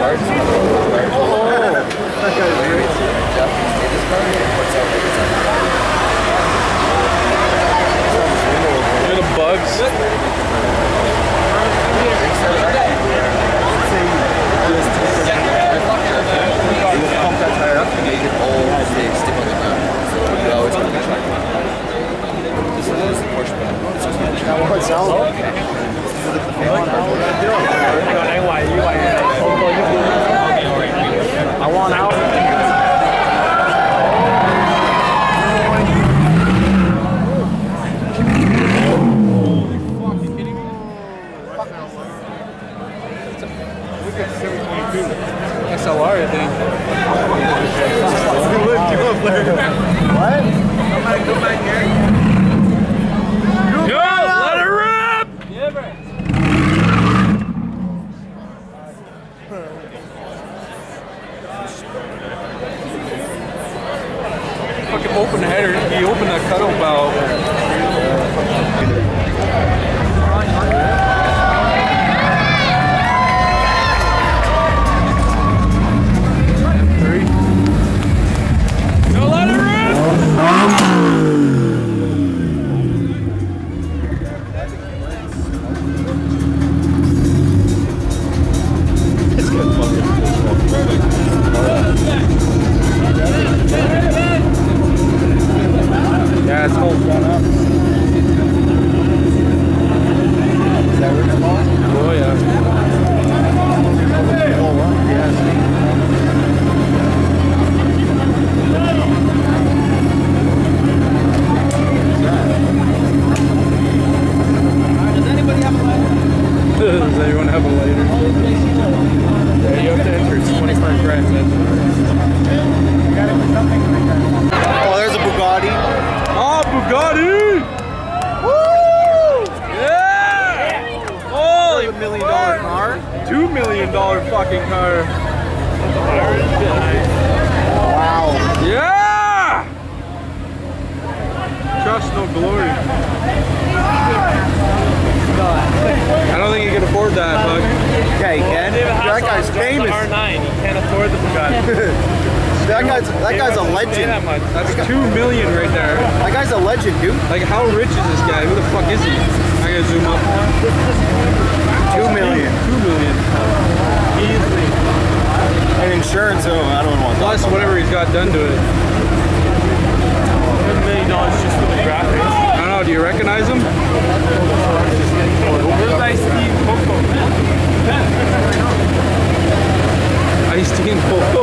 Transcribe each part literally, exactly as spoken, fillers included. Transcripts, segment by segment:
cards. Oh! That guy's weird. Japanese made this card and puts out like it's Look at the bugs. Pump that tire up and make it all stay stick on the ground. So you always have to check. This is the push button. This is the push button. What's out? I want out. S L R, I think. What? Go back here. Yo, let it rip! Yeah, bro. Fucking open header. He opened that cutout valve. Yeah, it's cold. Bugatti! Woo! Yeah! Holy million dollar car. Two million dollar fucking car. Wow. Yeah! Trust no glory. I don't think you can afford that, Bug. Yeah, he can. That guy's famous. R nine. He can't afford the Bugatti. That guy's that guy's a legend. That much. That's two million right there. That guy's a legend, dude. Like, how rich is this guy? Who the fuck is he? I gotta zoom up. Two million. Two million. Easily. And insurance, oh, I don't want that. Plus whatever he's got done to it. One million dollars just for the graphics. I don't know. Do you recognize him? Where's Ice-T and Coco? Ice-T and Coco.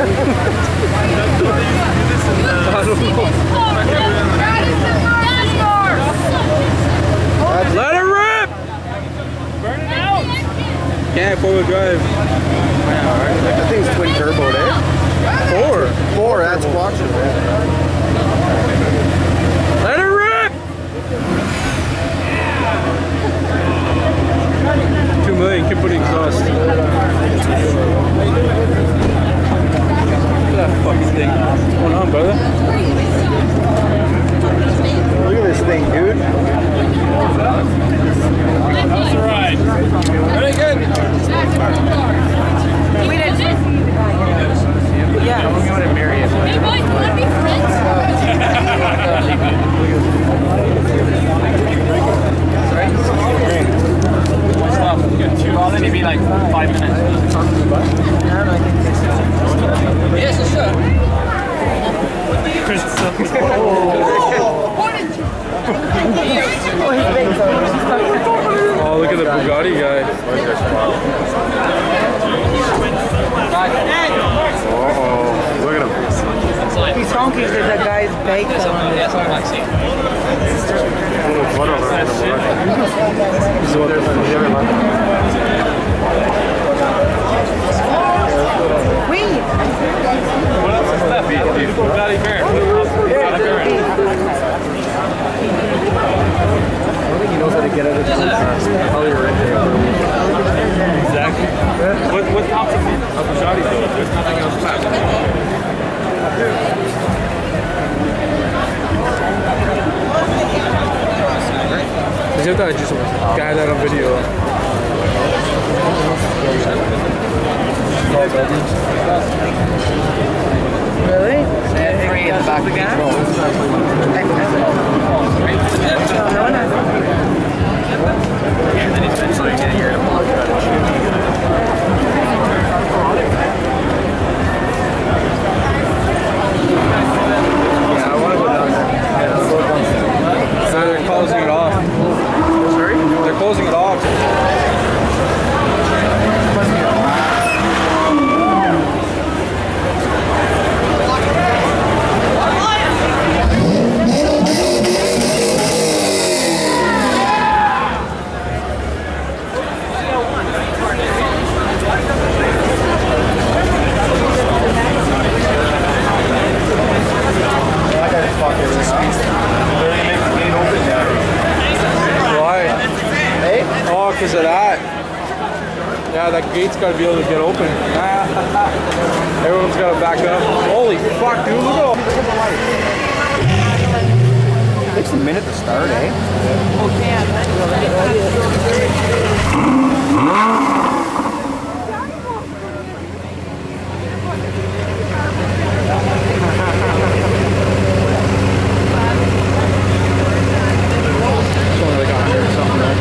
Let it rip! Burn it out! Can't four-wheel drive. That thing's twin turbo, eh? Four. Four, that's watching, man. Let it rip! Two million, keep putting exhaust. Look at that fucking thing. What's going on, brother? Look at this thing, dude. How's the ride? Very good. We didn't see the guy. Yeah. I'm going to marry him. Hey, boy, you want to be friends? Sorry? Stop. Two. I'll only be like five minutes. Yes, it should. Oh, look at the Bugatti guy. Oh, look at him. He's honking because that guy's bake fell on it. Wait. What else is left? Bugatti Baron. Bugatti Baron. I don't think he knows how to get out of the car. Probably right there. Exactly. What, what tops of Bugatti though? There's nothing else left. Mas eu tava disso, guy that on video. buildings. Really? And three in the back of the gas? And then he's been trying to get here to walk out and shoot. Yeah, I want to go down there. Yeah, let's go down there. So they're closing it off. Sorry? They're closing it off. Because of that. Yeah, that gate's got to be able to get open. Everyone's got to back up. Holy fuck, dude, look at all. It takes a minute to start, eh? It's only like a hundred or something, right?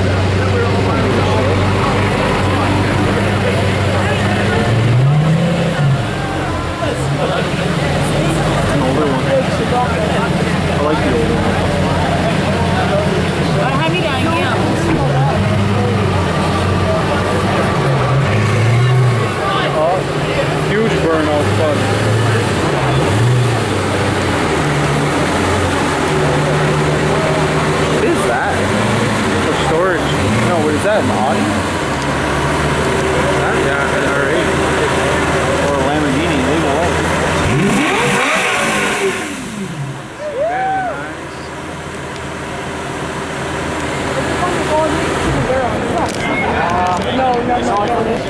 An older one. I like the older one. Oh, huge burnout, fun. What is that? For storage. No, what is that? An Audi? Yeah, an R eight. Or a Lamborghini? Leave it alone. No, no, no, no.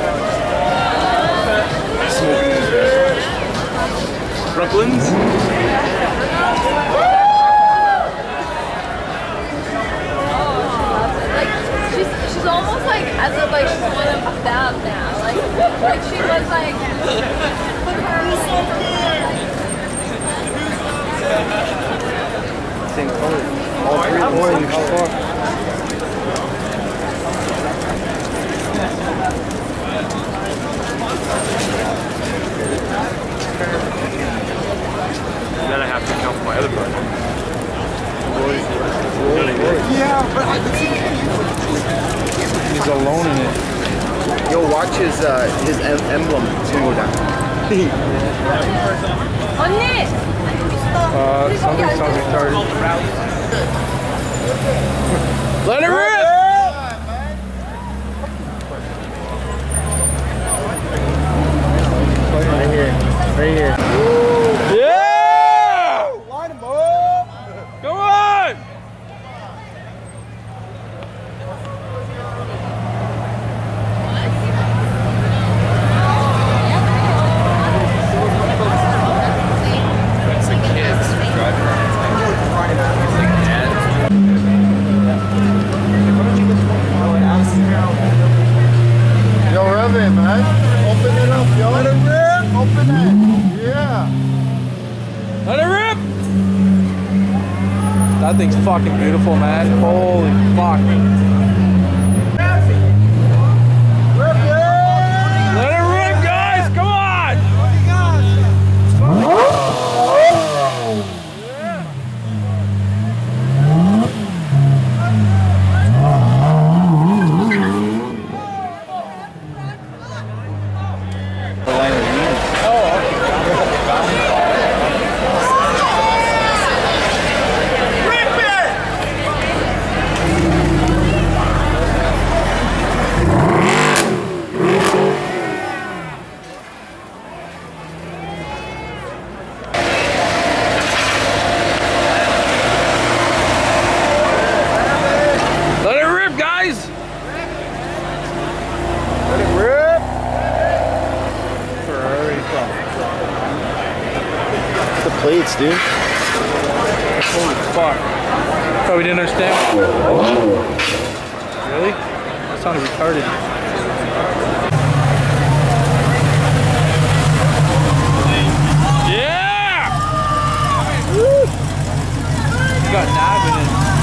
Brooklyn's? Like she's she's almost like as if like she's one of them now. Like like she was like Same color. All three orange. Fuck. And then I have to count for my other partner. He's alone in it. Yo, watch his uh, his em emblem. It's gonna go down. 언니. Uh, something sounds retarded. Let it rip! Right here. Right here. Yeah! Line him up. Come on! It's the kids driving around. It's like dads. Yo, rev it, man. Open it up, yo. Let it rip. Open it. Yeah. Let it rip! That thing's fucking beautiful, man. Holy fuck. Rip it. Let it rip, guys! Come on! Let it rip, guys! Let it rip. Ferrari. The plates, dude. Holy fuck. Probably didn't understand. Really? That sounded retarded. nabbing it.